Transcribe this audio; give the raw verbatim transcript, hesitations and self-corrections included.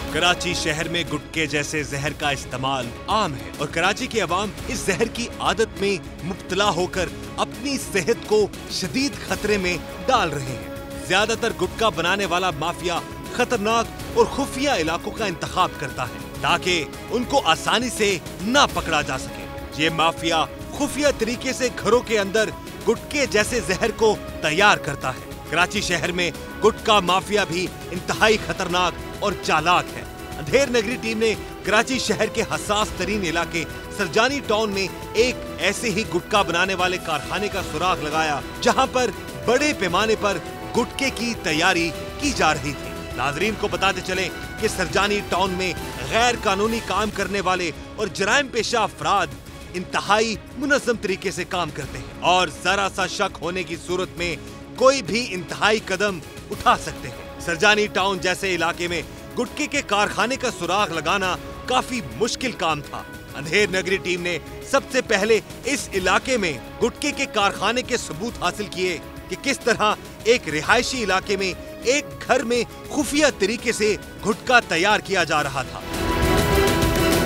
कराची शहर में गुटके जैसे जहर का इस्तेमाल आम है और कराची के अवाम इस जहर की आदत में मुब्तला होकर अपनी सेहत को शदीद खतरे में डाल रहे हैं। ज्यादातर गुटखा बनाने वाला माफिया खतरनाक और खुफिया इलाकों का इंतखाब करता है ताकि उनको आसानी से ना पकड़ा जा सके। ये माफिया खुफिया तरीके से घरों के अंदर गुटके जैसे जहर को तैयार करता है। कराची शहर में गुटखा माफिया भी इंतहाई खतरनाक और चालाक है। अंधेर नगरी टीम ने कराची शहर के हसास तरीन इलाके सरजानी टाउन में एक ऐसे ही गुटखा बनाने वाले कारखाने का सुराग लगाया जहां पर बड़े पैमाने पर गुटके की तैयारी की जा रही थी। नाजरीन को बताते चले कि सरजानी टाउन में गैर कानूनी काम करने वाले और जराइम पेशा अफराद इंतहाई मुनज़्ज़म तरीके से काम करते हैं और जरा सा शक होने की सूरत में कोई भी इंतहाई कदम उठा सकते हैं। सरजानी टाउन जैसे इलाके में गुटके के कारखाने का सुराग लगाना काफी मुश्किल काम था। अंधेर नगरी टीम ने सबसे पहले इस इलाके में गुटके के कारखाने के सबूत हासिल किए कि किस तरह एक रिहायशी इलाके में एक घर में खुफिया तरीके से गुटखा तैयार किया जा रहा था।